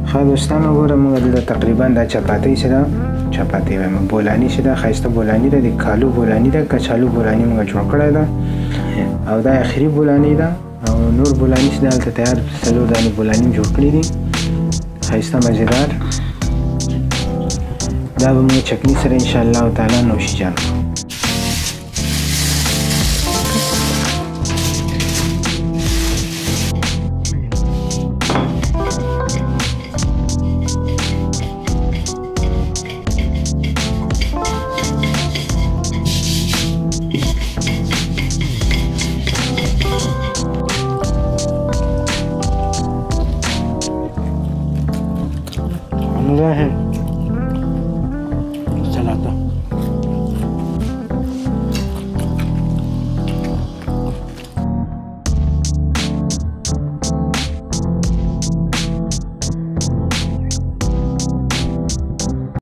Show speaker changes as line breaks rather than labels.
ښه دوستانو ګوره موږ دلته تقریبا دا چپاتۍ چې ده چپاتۍ وایم بولاني چې ده ښایسته بولاني ده د کالو بولاني ده کچالو بولاني موږ جوړ کړی ده او دا اخري بولاني ده او نور بولاني چې ده هلته تیار 4 دانې بولاني جوړ کړي دي ښایسته مزېدار دا به موږ چکني سره انشاءالله تعالی نوشیجان کړو है